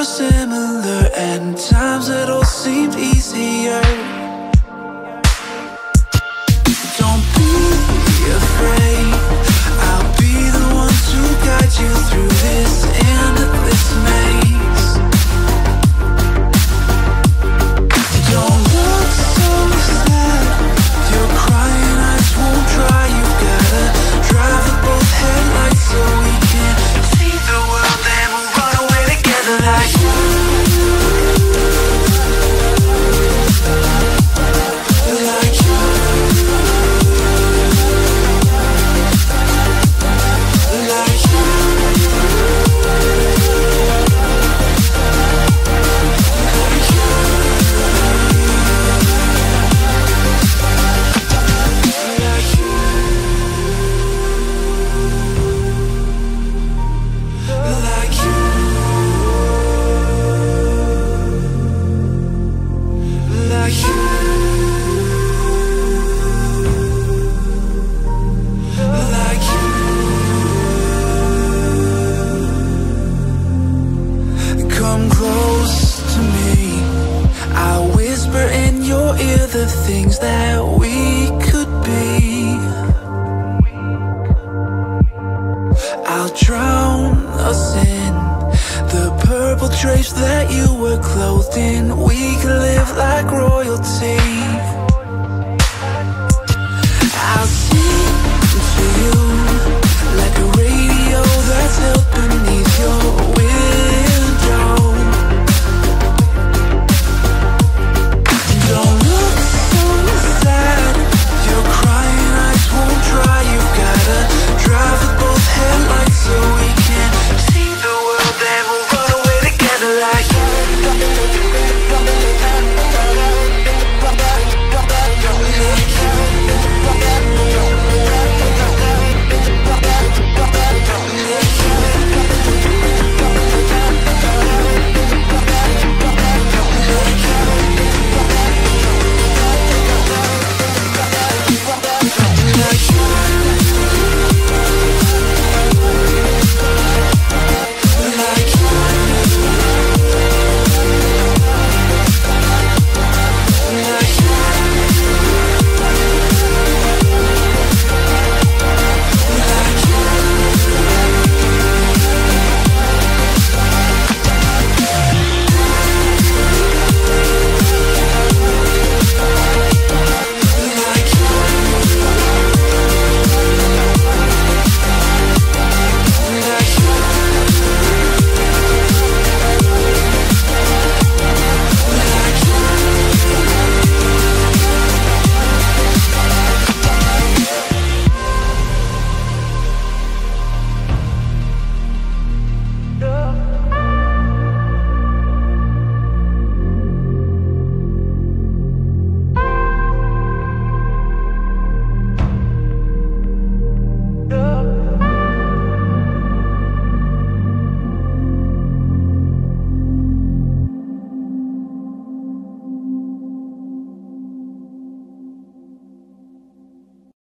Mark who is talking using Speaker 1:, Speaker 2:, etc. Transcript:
Speaker 1: similar, and times it all seemed easier. Don't be afraid, I'll be the one to guide you through this endless maze. Don't look so sad, your crying eyes won't dry. You've gotta drive with both headlights so we can see the world and we'll run away together like the things that we could be. I'll drown us in the purple drapes that you were clothed in. We could live like royalty.